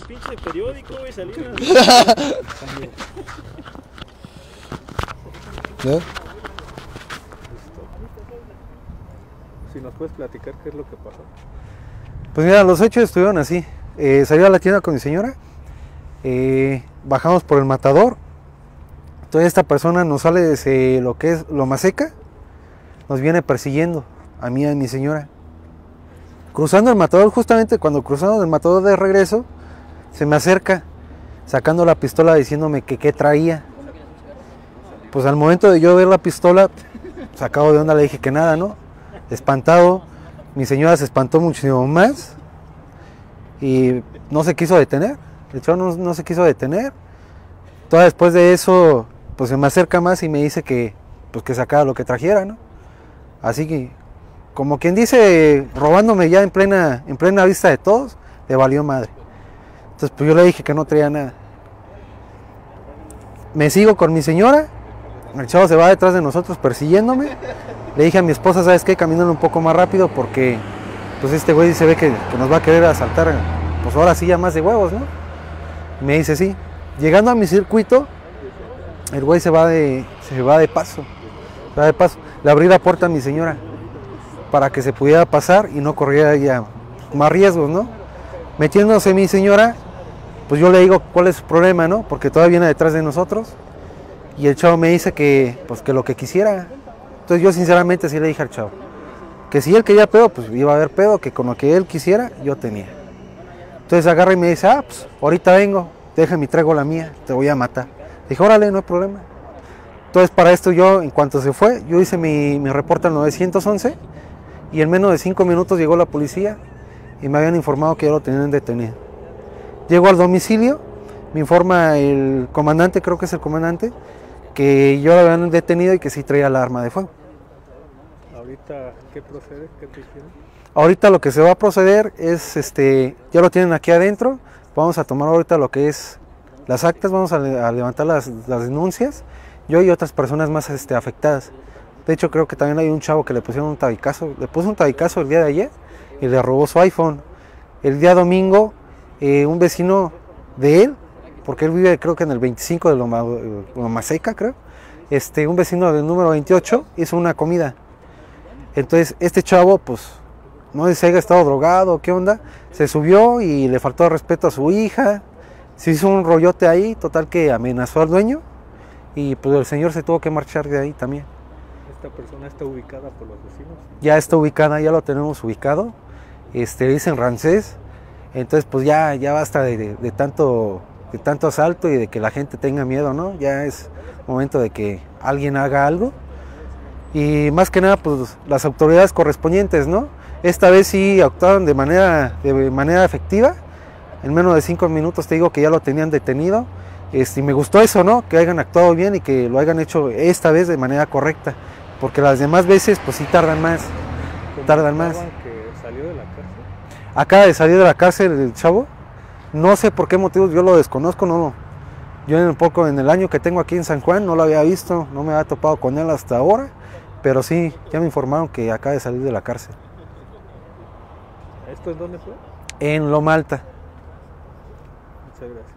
pinche periódico, güey, salieron. ¿No? Si nos puedes platicar qué es lo que pasó. Pues mira, los hechos estuvieron así. Salí a la tienda con mi señora, bajamos por el Matador. Entonces esta persona nos sale desde lo que es Loma Seca, nos viene persiguiendo a mí y a mi señora. Cruzando el Matador, justamente cuando cruzamos el Matador de regreso, se me acerca sacando la pistola diciéndome que qué traía. Pues al momento de yo ver la pistola, sacado de onda, le dije que nada, ¿no? Espantado, mi señora se espantó muchísimo más y no se quiso detener. El chavo no se quiso detener. Todo después de eso, pues se me acerca más y me dice que, pues que sacara lo que trajera, ¿no? Así que, como quien dice, robándome ya en plena vista de todos, le valió madre. Entonces pues yo le dije que no traía nada. Me sigo con mi señora, el chavo se va detrás de nosotros persiguiéndome. Le dije a mi esposa, ¿sabes qué? Caminando un poco más rápido porque pues este güey se ve que nos va a querer asaltar, pues ahora sí ya más de huevos, ¿no? Me dice sí. Llegando a mi circuito, el güey se va de paso. Le abrí la puerta a mi señora para que se pudiera pasar y no corriera ya más riesgos, ¿no? Metiéndose mi señora, pues yo le digo cuál es su problema, ¿no? Porque todavía viene detrás de nosotros. Y el chavo me dice que, pues que lo que quisiera. Entonces yo sinceramente sí le dije al chavo que si él quería pedo, pues iba a haber pedo, que con lo que él quisiera, yo tenía. Entonces agarra y me dice, pues ahorita vengo, déjame y traigo la mía, te voy a matar. Dije, órale, no hay problema. Entonces para esto yo, en cuanto se fue, yo hice mi reporte al 911 y en menos de 5 minutos llegó la policía y me habían informado que ya lo tenían detenido. Llego al domicilio, me informa el comandante, creo que es el comandante, que yo lo habían detenido y que sí traía la arma de fuego. ¿Ahorita qué procede? ¿Qué te hicieron? Ahorita lo que se va a proceder es, ya lo tienen aquí adentro, vamos a tomar ahorita lo que es las actas, vamos a levantar las denuncias, yo y otras personas más afectadas. De hecho creo que también hay un chavo que le pusieron un tabicazo, le puso un tabicazo el día de ayer y le robó su iPhone. El día domingo un vecino de él, porque él vive creo que en el 25 de Loma Seca, creo, un vecino del número 28 hizo una comida. Entonces este chavo, pues, no sé si haya estado drogado, qué onda, se subió y le faltó el respeto a su hija, se hizo un rollote ahí, total que amenazó al dueño y pues el señor se tuvo que marchar de ahí también. ¿Esta persona está ubicada por los vecinos? Ya está ubicada, ya lo tenemos ubicado, dicen Rancés, entonces pues ya basta de tanto asalto y de que la gente tenga miedo, ¿no? Ya es momento de que alguien haga algo. Y más que nada, pues las autoridades correspondientes, ¿no? Esta vez sí actuaron de manera efectiva. En menos de 5 minutos te digo que ya lo tenían detenido. Y me gustó eso, ¿no? Que hayan actuado bien y que lo hayan hecho esta vez de manera correcta. Porque las demás veces, pues sí tardan más. Tardan más. ¿Que salió de la cárcel? Acaba de salir de la cárcel el chavo. No sé por qué motivos, yo lo desconozco, no. Yo en el año que tengo aquí en San Juan no lo había visto, no me había topado con él hasta ahora. Pero sí, ya me informaron que acaba de salir de la cárcel. ¿Esto en dónde fue? En Loma Alta. Muchas gracias.